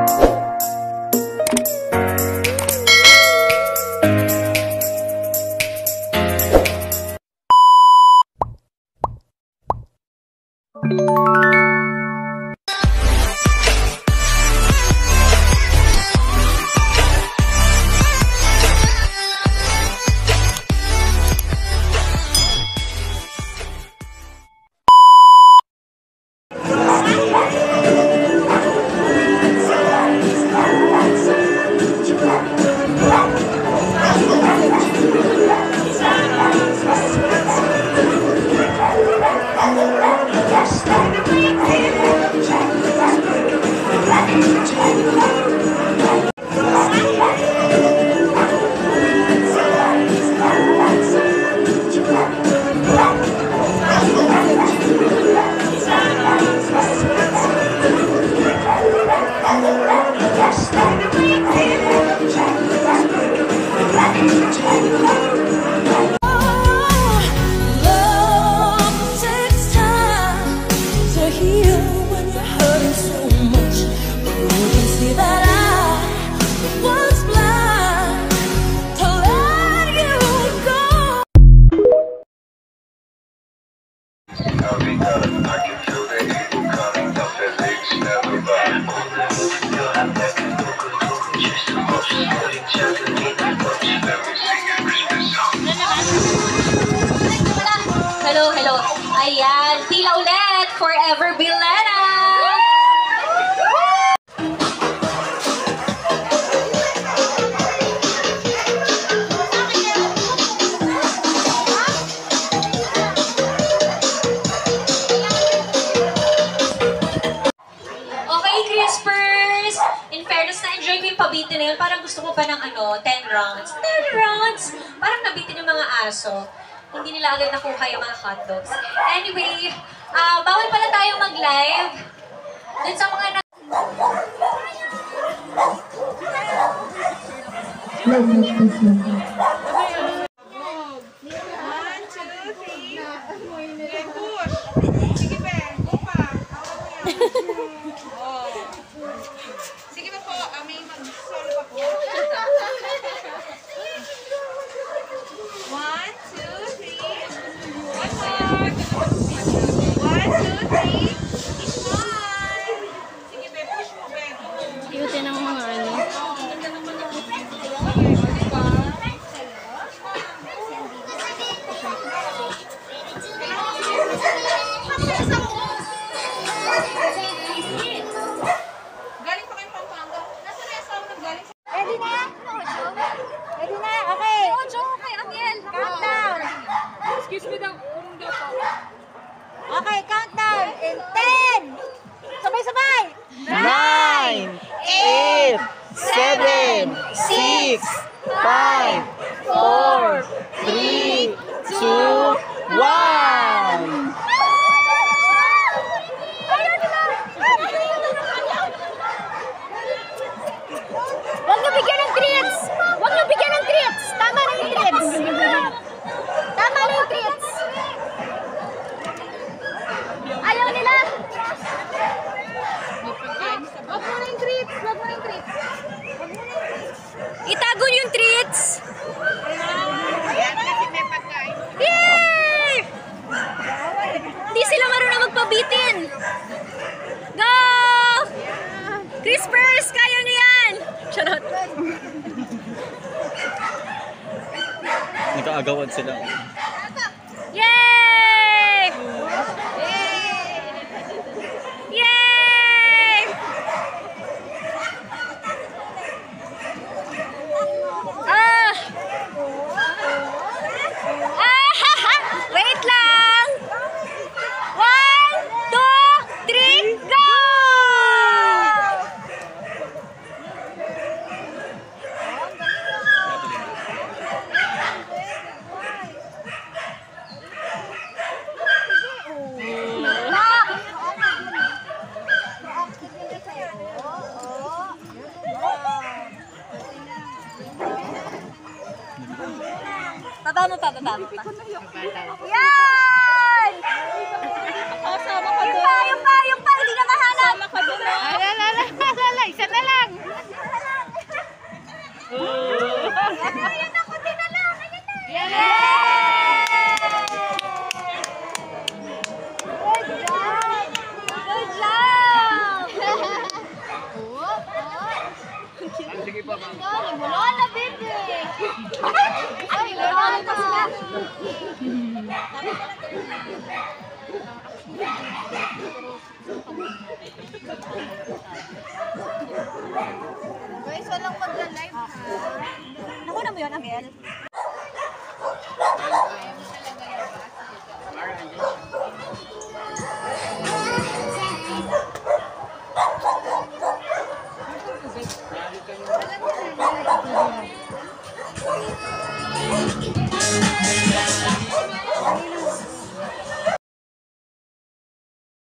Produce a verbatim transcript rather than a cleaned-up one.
Hello, hello. Ayan, pila ulit. Forever Bilena! Okay, Crispers! In fairness, na-enjoy ko yung pabitin na yun. Parang gusto ko pa ng ano, ten rounds. ten rounds! Parang nabitin yung mga aso. Hindi nila agad nakuha yung mga hotdogs. Anyway, uh, bawal pala tayong mag-live. Dun sa mga na... Sige pa po, may mag-solo pa po. One, two, three. One more. One, two, three. Smile. Sige, be, push mo, be. Cute ng mga ano. Galing pa kayo Pampanga. Nasa na yung sound ng galing sa... Ready na? Ready na? Okay. Ojo, kay Amiel. Countdown. Excuse me daw. Urong daw po. Okay, countdown. In ten. Sabay-sabay. Nine, eight, seven, six, five, four, three, two, one. Huwag niyo bigyan ng treats. Huwag niyo bigyan ng treats. Tama na yung treats. Tama na yung treats. Ayaw nila. Wag mo na yung treats. Wag mo na yung treats. Itago niyo yung treats. Ayan, kasi may pagkain. Yay! Hindi sila marunong magpabitin. Go! Crispers, kaya niyo yan! Charot. Nagkaagawan sila. Yay! Yay! Ah! Ah! Wait lang! One, two, three, go! Baba mo pa, baba mo pa. Yan! Kasama ka Yung doon. pa, yung pa, yung pa, hindi na mahanap. Kasama ka doon. Alala, alala, isa na lang. Guys, walang magla-live ha. Nakuha mo yun, Amel?